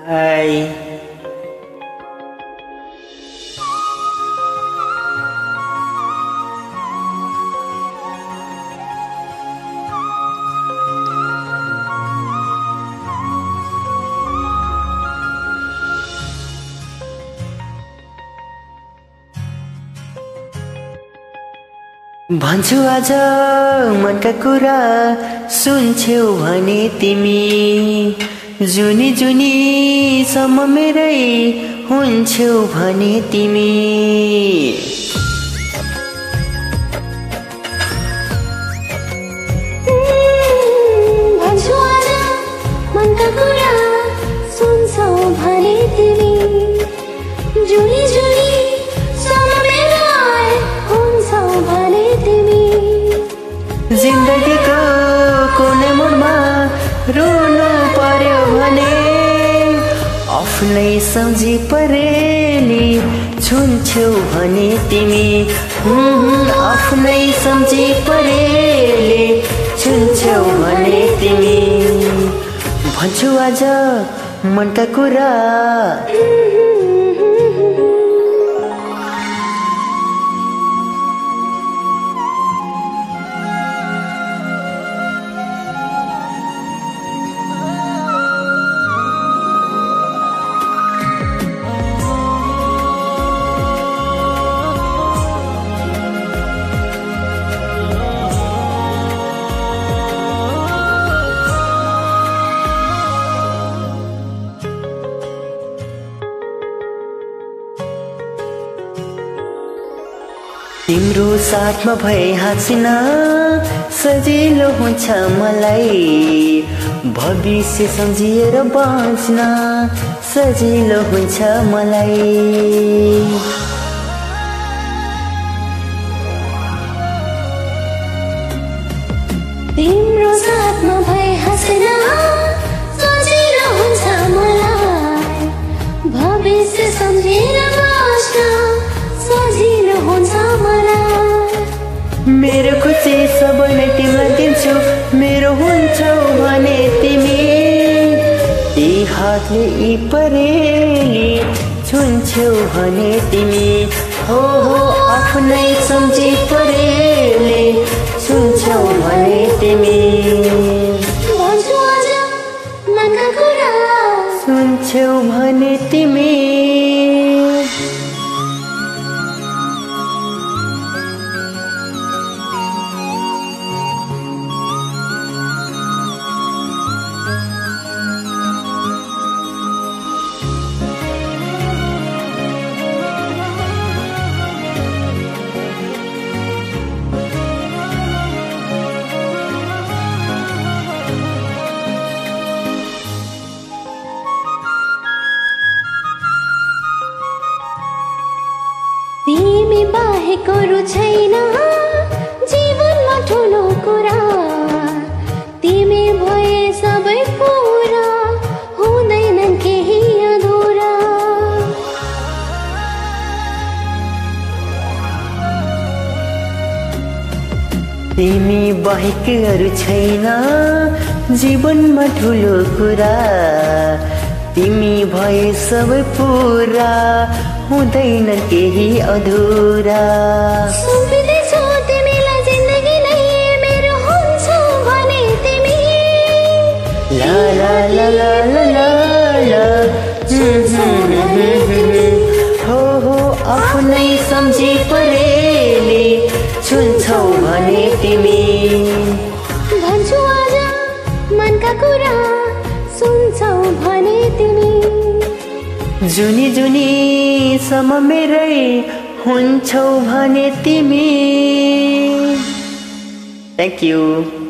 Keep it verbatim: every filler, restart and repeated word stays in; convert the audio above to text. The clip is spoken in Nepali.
हाय भन्छु आज मनका कुरा सुन्छौ भने तिमी जुनी जुनी सम्म मेरै हुन्छौ भने तिमी भन्छु आज मनका कुरा सुन्छौ भने तिमी जुनी जुनी सम्म मेरै हुन्छौ भने तिमी जिन्दगीको कुनै मोडमा रुनु पर्यो भने आफ्नै सम्झी परेली छुन्छौ भने तिमी आफ्नै सम्झी परेली छुन्छौ भने तिमी भन्छु आज मनका कुरा तिम्रो साथमा भए हाँस्न सजिलो हुन्छ मलाई भविष्य सम्झिएर बाँच्न सजिलो हुन्छ मलाई तिम्रो साथमा भए हाँस्न सजिलो हुन्छ मलाई भविष्य सम्झेर बाँच्न सजिलो हुन्छ मेरो खुसी सबै नै तिमीलाई दिन्छु मेरो हुन्छौ भने तिमी ती हातले यी परेली छुन्छौ भने तिमी हो हो आफ्नै सम्झी परेली छुन्छौ भने तिमी भन्छु आज मनका कुरा सुन्छौ भने तिमी तिमी बाहेक अरू छैन जीवनमा ठुलो कुरा तिमी भए सबै पुरा हुँदैनन् केही अधुरा तिमी बाहेक अरू छैन जीवनमा ठुलो कुरा तिमी भए सबै पुरा हुँदैन केही अधुरा सुम्पिँदैछु तिमीलाई जिन्दगी नै मेरो हुन्छ भने तिमी ला ला ला ला ला ला हो हो आफ्नै सम्झी परेली छुन्छौ भने तिमी भन्छु आज मनका कुरा सुन्छौ भने तिमी जुनी जुनी सम्म मेरै हुन्छौ भने तिमी थ्याङ्क यू